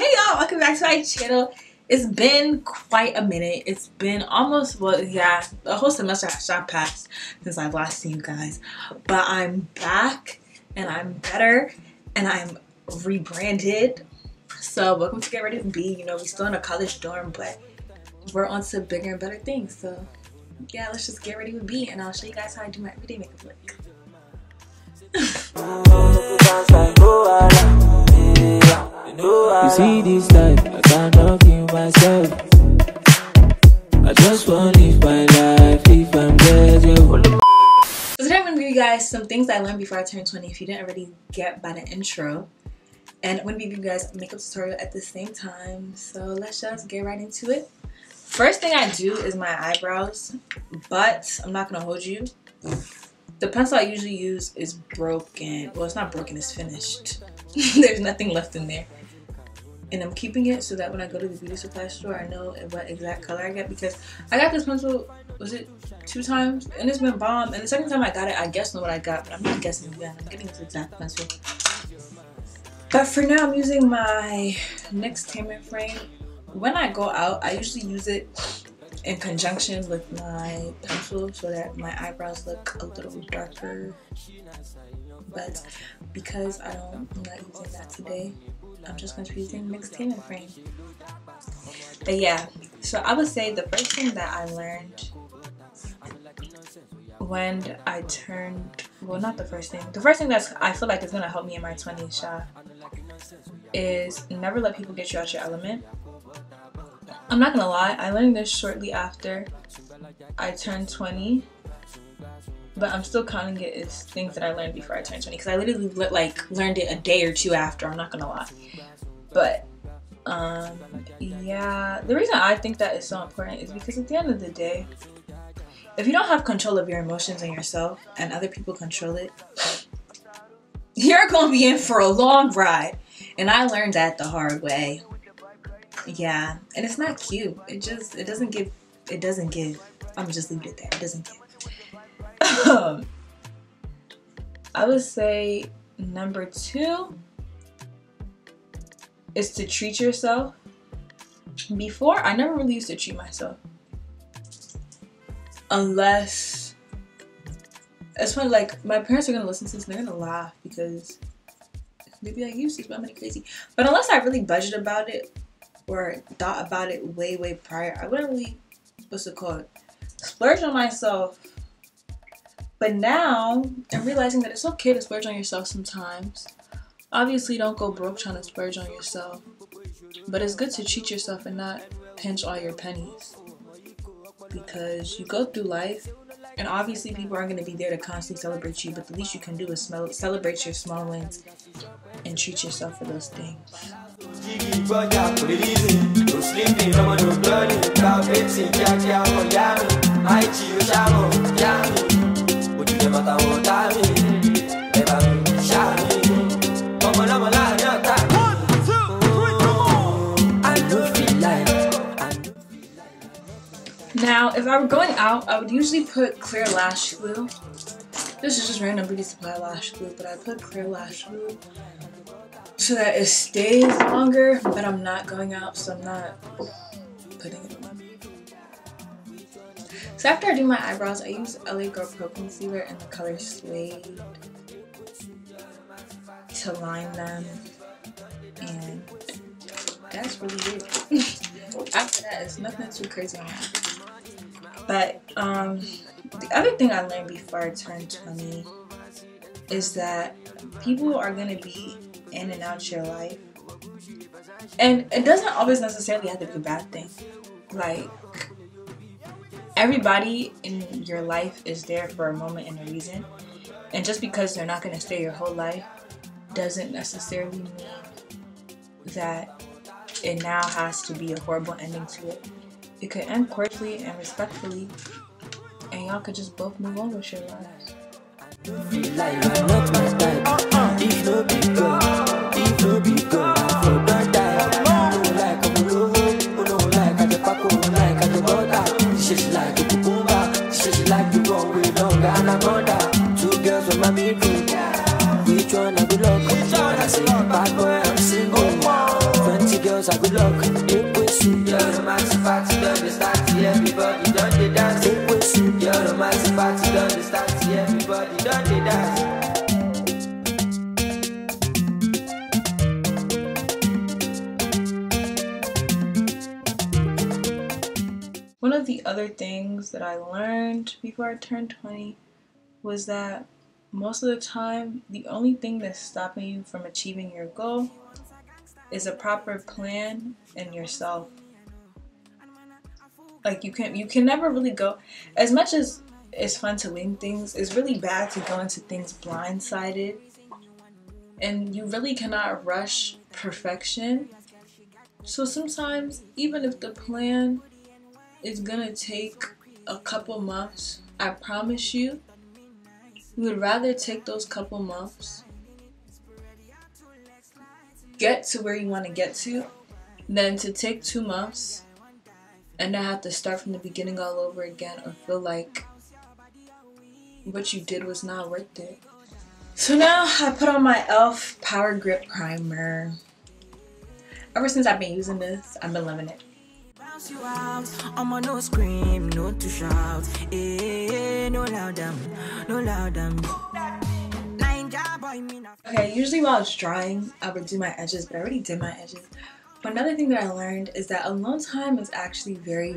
Hey y'all, welcome back to my channel. It's been quite a minute. It's been almost, well, yeah, the whole semester has shot past since I've last seen you guys. But I'm back and I'm better and I'm rebranded. So welcome to Get Ready to Be. You know, we're still in a college dorm, but we're on to bigger and better things. So yeah, let's just get ready to be, and I'll show you guys how I do my everyday makeup look. You see this life, I cannot kill myself. I just want to live my life if I'm dead. So today I'm going to give you guys some things I learned before I turned 20 if you didn't already get by the intro. And I'm going to give you guys a makeup tutorial at the same time. So let's just get right into it. First thing I do is my eyebrows, but I'm not going to hold you. The pencil I usually use is broken. Well, it's not broken, it's finished. There's nothing left in there. And I'm keeping it so that when I go to the beauty supply store, I know what exact color I get, because I got this pencil, was it 2 times? And it's been bomb. And the second time I got it, I guessed what I got, but I'm not guessing again. I'm getting this exact pencil. But for now, I'm using my NYX Tamer frame. When I go out, I usually use it in conjunction with my pencil so that my eyebrows look a little darker. But because I'm not using that today, I'm just going to be using NYX Tamer frame. But yeah, so I would say the first thing that I learned when I turned, well, not the first thing that I feel like is going to help me in my 20s shot is never let people get you out your element. I'm not gonna lie, I learned this shortly after I turned 20, but I'm still counting it as things that I learned before I turned 20, because I literally learned it a day or 2 after. I'm not gonna lie. But yeah, the reason I think that is so important is because at the end of the day, if you don't have control of your emotions and yourself and other people control it, you're gonna be in for a long ride. And I learned that the hard way. Yeah, and it's not cute. It doesn't give. I'm just leave it there. It doesn't give. I would say number 2 is to treat yourself. Before, I never really used to treat myself. Unless, it's funny, like, my parents are gonna listen to this and they're gonna laugh because they'd be like, you see somebody crazy. But unless I really budget about it or thought about it way prior, I wouldn't really, what's it called, splurge on myself. But now I'm realizing that it's okay to splurge on yourself sometimes. Obviously, don't go broke trying to splurge on yourself, but it's good to treat yourself and not pinch all your pennies, because you go through life and obviously people aren't going to be there to constantly celebrate you, but the least you can do is celebrate your small wins and treat yourself for those things. Now, if I were going out, I would usually put clear lash glue. This is just random beauty supply lash glue, but I put clear lash glue so that it stays longer, but I'm not going out, so I'm not putting it on. So after I do my eyebrows, I use LA Girl Pro Concealer in the color Suede to line them, and that's really it. After that, it's nothing too crazy on that. But the other thing I learned before I turned 20 is that people are going to be in and out your life, and it doesn't always necessarily have to be a bad thing. Like, everybody in your life is there for a moment and a reason, and just because they're not going to stay your whole life doesn't necessarily mean that it now has to be a horrible ending to it. It could end cordially and respectfully, and y'all could just both move on with your lives. Which one I belong? I say bad boy, I'm single. 20 girls girls are good luck. You're the maxi party, done the start, everybody done the dance. You're the maxi party, done the start, everybody done the dance. One of the other things that I learned before I turned 20 was that most of the time, the only thing that's stopping you from achieving your goal is a proper plan and yourself. Like you can never really go, as much as it's fun to wing things, it's really bad to go into things blindsided. And you really cannot rush perfection. So sometimes, even if the plan is gonna take a couple months, I promise you would rather take those couple months, get to where you want to get to, than to take 2 months and then have to start from the beginning all over again, or feel like what you did was not worth it. So now I put on my e.l.f. Power Grip Primer. Ever since I've been using this, I've been loving it. I'm on no scream, no to shout, no loud them, no loud them. Okay, usually while I was drawing, I would do my edges, but I already did my edges. But another thing that I learned is that alone time is actually very,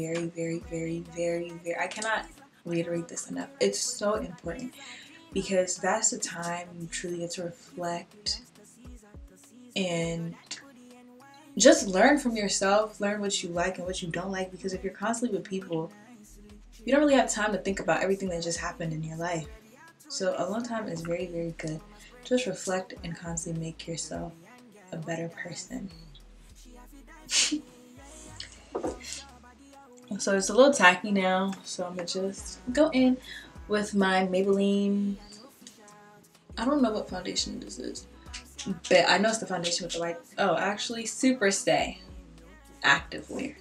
I cannot reiterate this enough. It's so important, because that's the time you truly get to reflect and just learn from yourself, learn what you like and what you don't like, because if you're constantly with people, you don't really have time to think about everything that just happened in your life. So alone time is very, very good. Just reflect and constantly make yourself a better person. So it's a little tacky now, so I'm gonna just go in with my Maybelline, I don't know what foundation this is, but I know it's the foundation with the white, oh actually Super Stay Active Wear.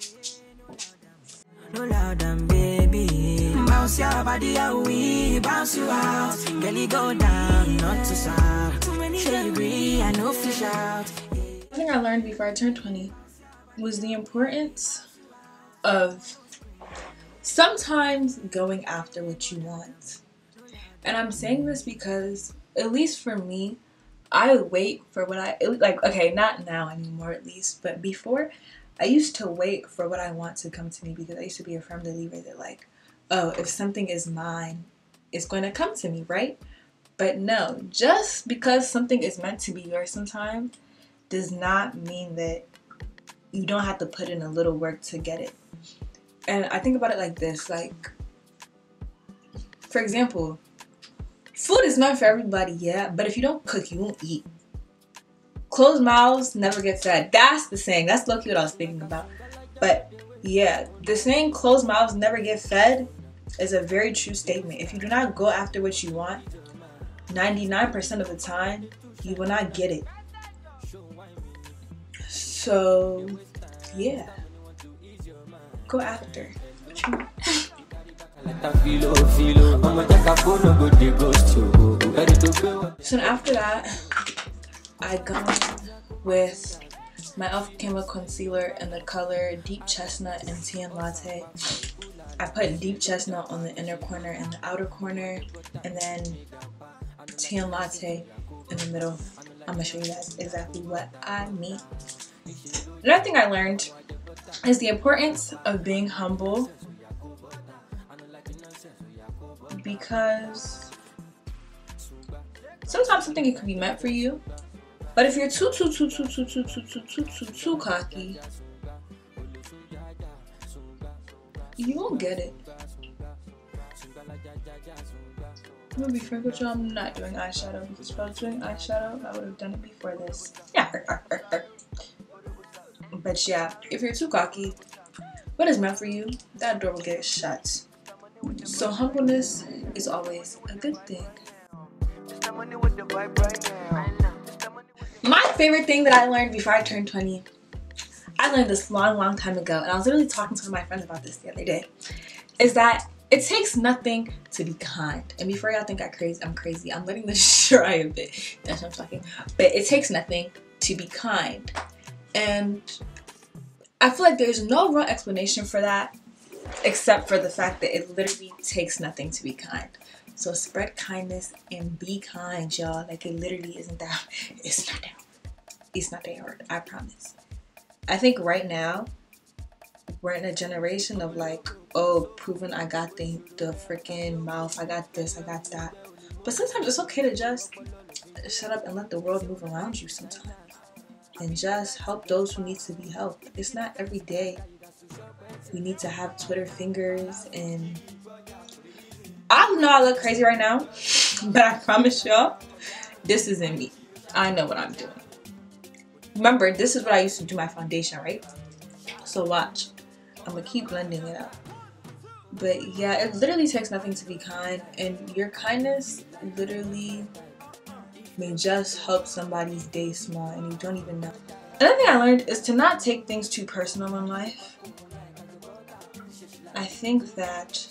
No loud and baby, bounce your body away, bounce you out, girl go down, not to sound. Too many agree, I know fish out. One thing I learned before I turned 20 was the importance of sometimes going after what you want. And I'm saying this because, at least for me, I wait for what I like. Okay, not now anymore at least, but before I used to wait for what I want to come to me, because I used to be a firm believer that, like, oh, if something is mine, it's going to come to me, right? But no, just because something is meant to be yours sometimes does not mean that you don't have to put in a little work to get it. And I think about it like this, like, for example, food is meant for everybody, yeah, but if you don't cook, you won't eat. Closed mouths never get fed. That's the saying. That's low-key what I was thinking about. But yeah, the saying closed mouths never get fed is a very true statement. If you do not go after what you want, 99% of the time, you will not get it. So yeah, go after what you want. So after that, I got with my e.l.f. Camo Concealer in the color Deep Chestnut and Tan Latte. I put Deep Chestnut on the inner corner and the outer corner, and then Tan Latte in the middle. I'm gonna show you guys exactly what I mean. Another thing I learned is the importance of being humble, because sometimes something could be meant for you, but if you're too cocky, you won't get it. I'm gonna be frank with you, I'm not doing eyeshadow, because if I was doing eyeshadow, I would have done it before this. Yeah. But yeah, if you're too cocky, what is meant for you, that door will get shut. So humbleness is always a good thing. My favorite thing that I learned before I turned 20, I learned this long time ago, and I was literally talking to my friends about this the other day, is that it takes nothing to be kind. And before y'all think I'm crazy, I'm letting this dry a bit. That's what I'm talking. But it takes nothing to be kind. And I feel like there's no real explanation for that except for the fact that it literally takes nothing to be kind. So spread kindness and be kind, y'all. Like, it literally isn't that. It's not that. It's not that hard. I promise. I think right now we're in a generation of like, oh, proving I got the freaking mouth. I got this. I got that. But sometimes it's okay to just shut up and let the world move around you sometimes. And just help those who need to be helped. It's not every day we need to have Twitter fingers. And I know I look crazy right now, but I promise y'all, this isn't me. I know what I'm doing. Remember, this is what I used to do my foundation, right? So watch. I'm gonna keep blending it out. But yeah, it literally takes nothing to be kind, and your kindness literally may just help somebody's day small and you don't even know. Another thing I learned is to not take things too personal in life. I think that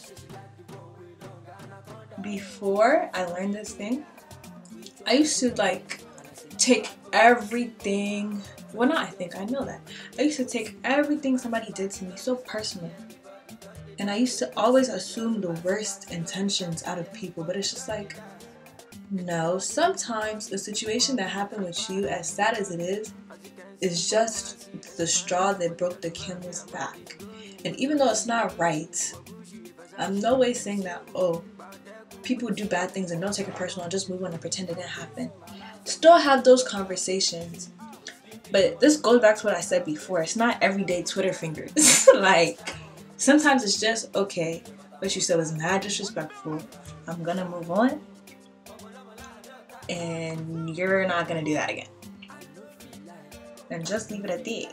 before I learned this thing, I used to like take everything, well, not I think, I know that. I used to take everything somebody did to me so personal. And I used to always assume the worst intentions out of people, but it's just like, no, sometimes the situation that happened with you, as sad as it is just the straw that broke the camel's back. And even though it's not right, I'm no way saying that, oh, people do bad things and don't take it personal and just move on and pretend it didn't happen. Still have those conversations. But this goes back to what I said before. It's not everyday Twitter fingers. Like, sometimes it's just, okay, what you said was mad disrespectful. I'm gonna move on. And you're not gonna do that again. And just leave it at that.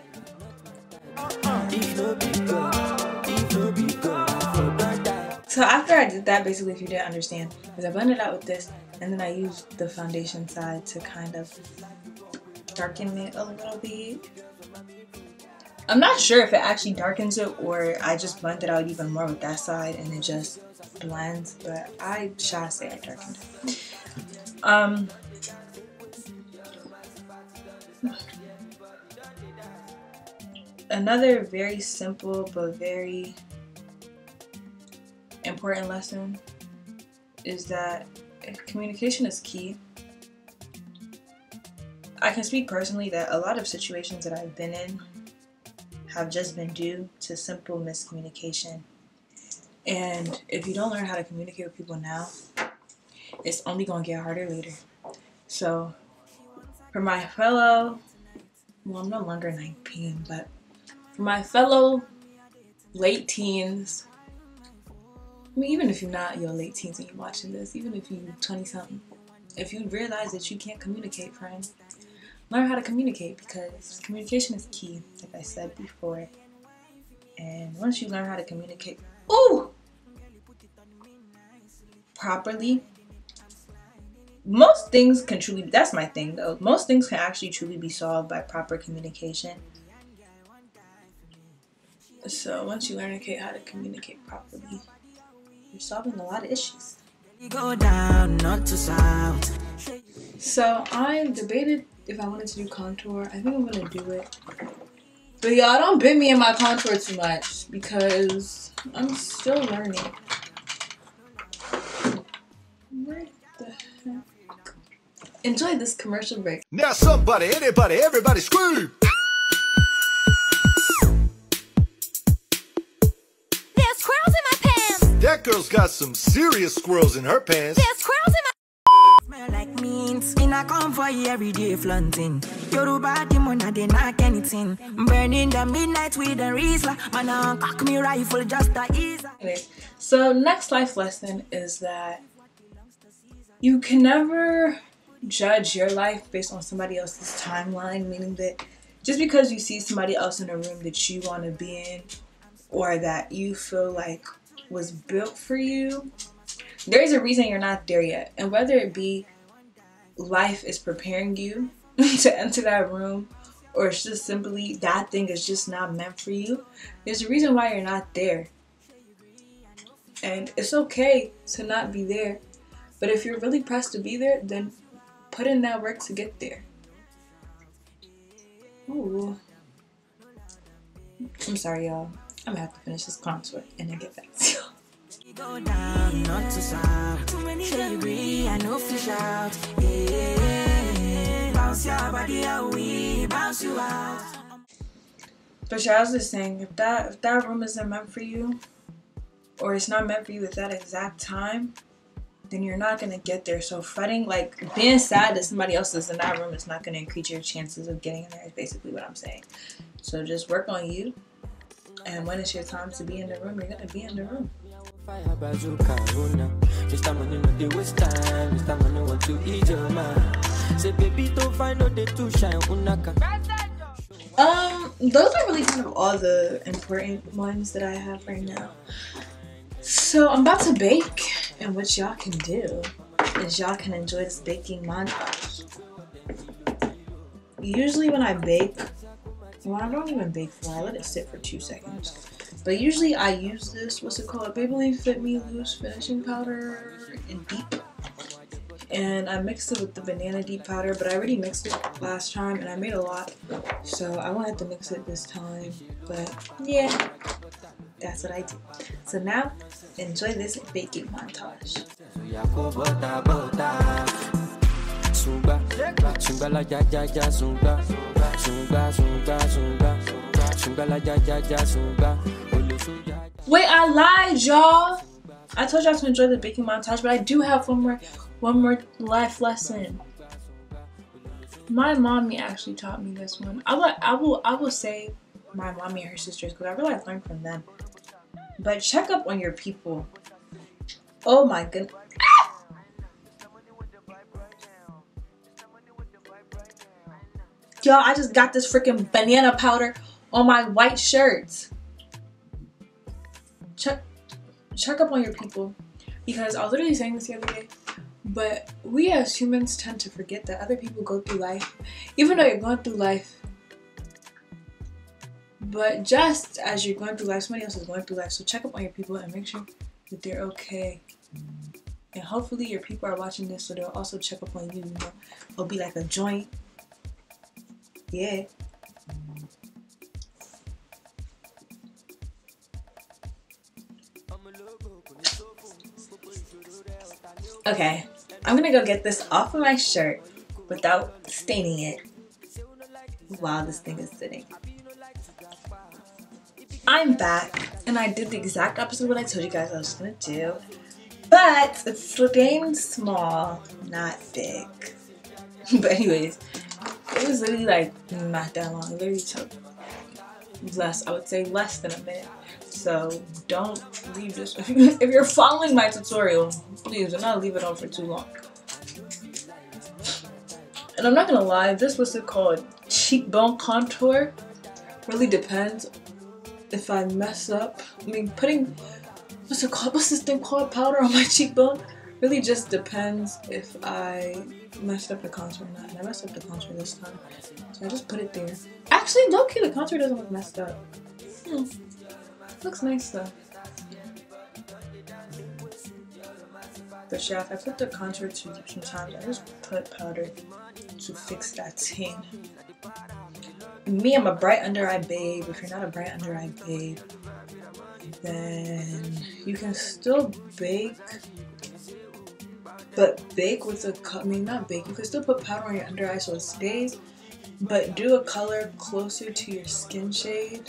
So after I did that, basically, if you didn't understand, is I blended out with this, and then I used the foundation side to kind of darken it a little bit. I'm not sure if it actually darkens it or I just blend it out even more with that side and it just blends, but I shall say I darkened it. Another very simple but very important lesson is that communication is key. I can speak personally that a lot of situations that I've been in have just been due to simple miscommunication. And if you don't learn how to communicate with people now, it's only going to get harder later. So for my fellow, well, I'm no longer 19, but for my fellow late teens, I mean, even if you're not your late teens and you're watching this, even if you're 20-something, if you realize that you can't communicate, friend, learn how to communicate, because communication is key, like I said before. And once you learn how to communicate, properly, most things can truly, that's my thing though, most things can actually truly be solved by proper communication. So once you learn how to communicate properly, you're solving a lot of issues. So I debated if I wanted to do contour. I think I'm gonna do it. But y'all, don't bend me in my contour too much because I'm still learning. Where the heck? Enjoy this commercial break. Now somebody, anybody, everybody scream! There's squirrels in my pants! That girl's got some serious squirrels in her pants. There's squirrels in my smell like means in a convoy every day flaunting. Yoruba demon they knock anything. Burning the midnight with a Riesler. Man, I cock me rifle just to ease. Anyway, so next life lesson is that you can never judge your life based on somebody else's timeline, meaning that just because you see somebody else in a room that you want to be in or that you feel like was built for you, there's a reason you're not there yet. And whether it be life is preparing you to enter that room or it's just simply that thing is just not meant for you, there's a reason why you're not there. And it's okay to not be there, but if you're really pressed to be there, then put in that work to get there. Ooh, I'm sorry, y'all. I'm gonna have to finish this contour and then get back to y'all. Go down, not to stop. Too many say you agree, I know fish out. Yeah, bounce your body out, we bounce you out. But yeah, I was just saying, if that room isn't meant for you, or it's not meant for you at that exact time, then you're not gonna get there. So fretting, like being sad that somebody else is in that room, is not gonna increase your chances of getting in there. Is basically what I'm saying. So just work on you, and when it's your time to be in the room, you're gonna be in the room. Fire bazooka, oh no. Mr. Money no dey waste time. Mr. Money want to eat your man. Say baby don't find no day to shine, unaka. Those are really kind of all the important ones that I have right now. So I'm about to bake, and what y'all can do is y'all can enjoy this baking montage. Usually when I bake, well, I don't even bake for, I let it sit for 2 seconds. But usually I use this, what's it called? Maybelline Fit Me Loose Finishing Powder in Deep. And I mixed it with the banana deep powder, but I already mixed it last time and I made a lot. So I won't have to mix it this time. But yeah, that's what I do. So now, enjoy this baking montage. Wait, I lied, y'all. I told y'all to enjoy the baking montage, but I do have one more life lesson. My mommy actually taught me this one. I will say my mommy and her sisters, because I realized I learned from them. But check up on your people. Oh my goodness. Y'all, I just got this freaking banana powder on my white shirts. Check up on your people, because I was literally saying this the other day, but we as humans tend to forget that other people go through life, even though you're going through life. But just as you're going through life, somebody else is going through life. So check up on your people and make sure that they're okay. And hopefully your people are watching this, so they'll also check up on you. You know, it'll be like a joint. Yeah. Okay, I'm gonna go get this off of my shirt without staining it while this thing is sitting. I'm back, and I did the exact opposite of what I told you guys I was gonna do, but it's staying small, not big. But anyways, it was literally like not that long. It literally took I would say less than a minute. So don't leave this. If you're following my tutorial, please do not leave it on for too long. And I'm not gonna lie, this was called cheekbone contour. Really depends if I mess up. I mean, putting what's this thing called, powder on my cheekbone, really just depends if I messed up the contour or not. And I messed up the contour this time, so I just put it there. Actually, low-key, the contour doesn't look messed up. Looks nice though. But yeah, if I put the contour too deep sometimes, I just put powder to fix that stain. Me, I'm a bright under eye babe. If you're not a bright under eye babe, then you can still bake, but bake with a, I mean not bake, you can still put powder on your under eye so it stays, but do a color closer to your skin shade.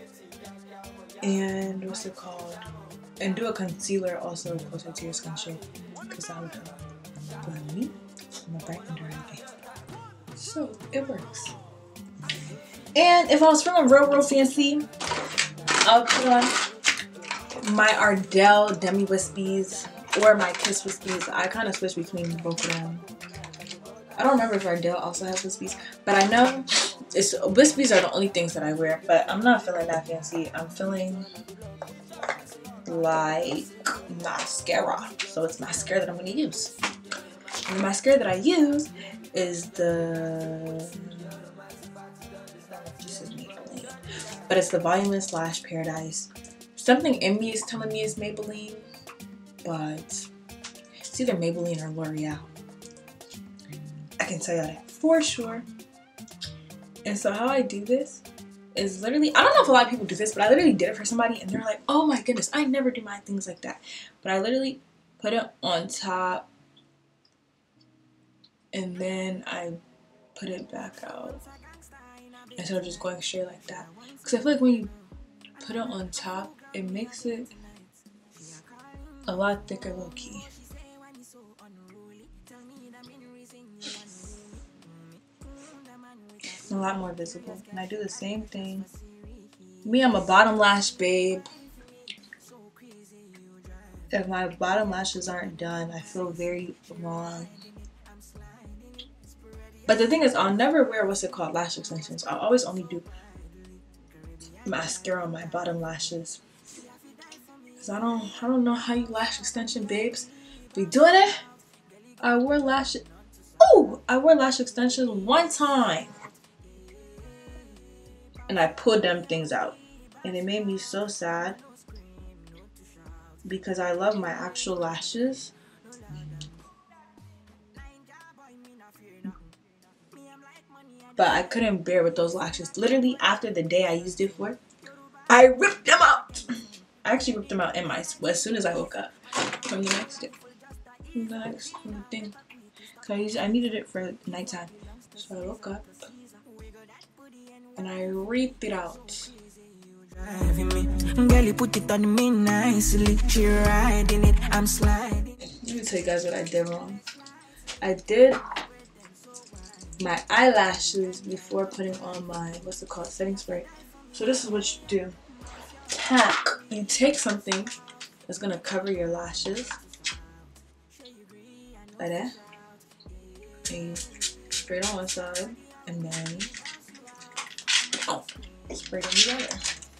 And what's it called? And do a concealer also closer to your skin shade, because that would help. But me, I'm a bright under eye babe, so it works. And if I was feeling real fancy, I'll put on my Ardell Demi Wispies or my Kiss Wispies. I kind of switch between both of them. I don't remember if Ardell also has Wispies, but I know Wispies are the only things that I wear. But I'm not feeling that fancy. I'm feeling like mascara. So it's mascara that I'm going to use. And the mascara that I use is but it's the Voluminous Lash Paradise. Something in me is telling me it's Maybelline, but it's either Maybelline or L'Oreal. I can tell you that for sure. And so how I do this is literally, I don't know if a lot of people do this, but I literally did it for somebody and they're like, oh my goodness, I never do my things like that. But I literally put it on top and then I put it back out instead of just going straight like that. Because I feel like when you put it on top, it makes it a lot thicker low-key. A lot more visible. And I do the same thing. Me, I'm a bottom lash babe. If my bottom lashes aren't done, I feel very wrong. But the thing is, I'll never wear what's it called, lash extensions. I'll always only do mascara on my bottom lashes. Cause I don't know how you lash extension babes be doing it. I wore lash extensions one time. And I pulled them things out. And it made me so sad. Because I love my actual lashes. But I couldn't bear with those lashes. Literally after the day I used it for, I ripped them out. I actually ripped them out in my as soon as I woke up from the next day. From the next thing. Cause I needed it for nighttime. So I woke up and I ripped it out. Girl, you put it on me nicely. She riding it, I'm sliding. Let me tell you guys what I did wrong. I did my eyelashes before putting on my, what's it called, setting spray. So this is what you do. Hack. You take something that's gonna cover your lashes. Like that. And you spray it on one side. And then spray them together.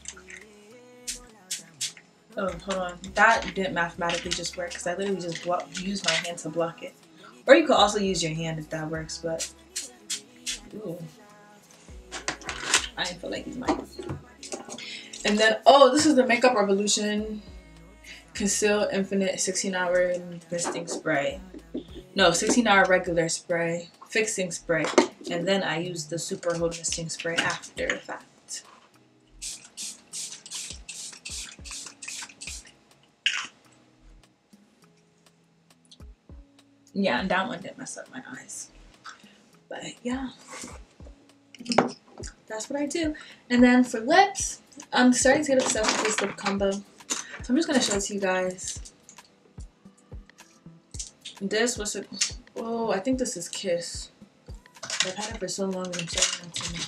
Oh, hold on. That didn't mathematically just work because I literally just used my hand to block it. Or you could also use your hand if that works, but ooh, I didn't feel like using mine. And then, oh, this is the Makeup Revolution Conceal Infinite 16-hour misting spray. No, 16-hour regular spray, fixing spray, and then I use the Super Hold Misting spray after the fact. Yeah, and that one didn't mess up my eyes. But yeah, that's what I do. And then for lips, I'm starting to get obsessed with this lip combo. So I'm just going to show it to you guys. This was a, oh, I think this is Kiss. I've had it for so long and I'm showing it to me.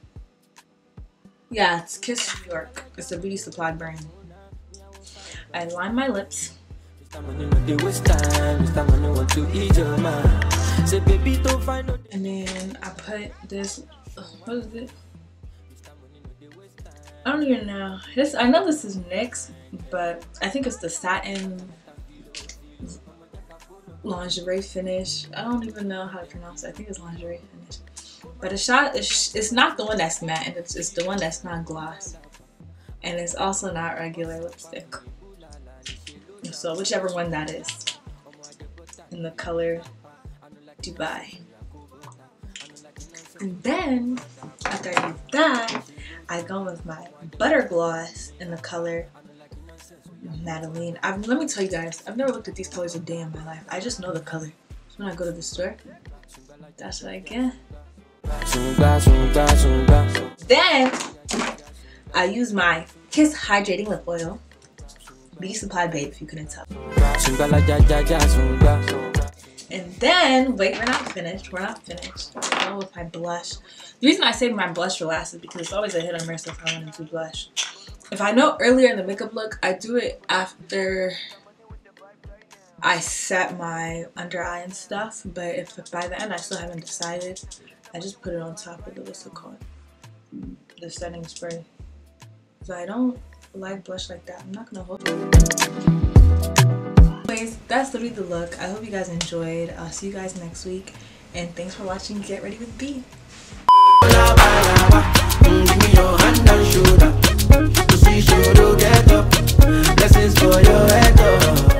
Yeah, it's Kiss New York. It's a beauty supply brand. I line my lips. And then I put this, what is it? I don't even know. This, I know this is NYX, but I think it's the satin lingerie finish. I don't even know how to pronounce it. I think it's lingerie finish. But it's not the one that's matte, and it's the one that's not gloss. And it's also not regular lipstick. So whichever one that is, in the color Dubai. And then after I do that, I go with my butter gloss in the color Madeline. Let me tell you guys, I've never looked at these colors a day in my life. I just know the color. So when I go to the store, that's what I get. Then I use my Kiss Hydrating Lip Oil. Beauty Supply babe, if you couldn't tell. And then, wait, we're not finished. We're not finished. I go with my blush. The reason I save my blush for last is because it's always a hit or miss if I want to do blush. If I know earlier in the makeup look, I do it after I set my under eye and stuff. But if by the end I still haven't decided, I just put it on top of the, what's it called? The setting spray. So I don't like blush like that. I'm not gonna hold it. Anyways, that's literally the look. I hope you guys enjoyed. I'll see you guys next week, and thanks for watching Get Ready with B. Give me your hand and shoulder to see you get up. Blessings for your head up.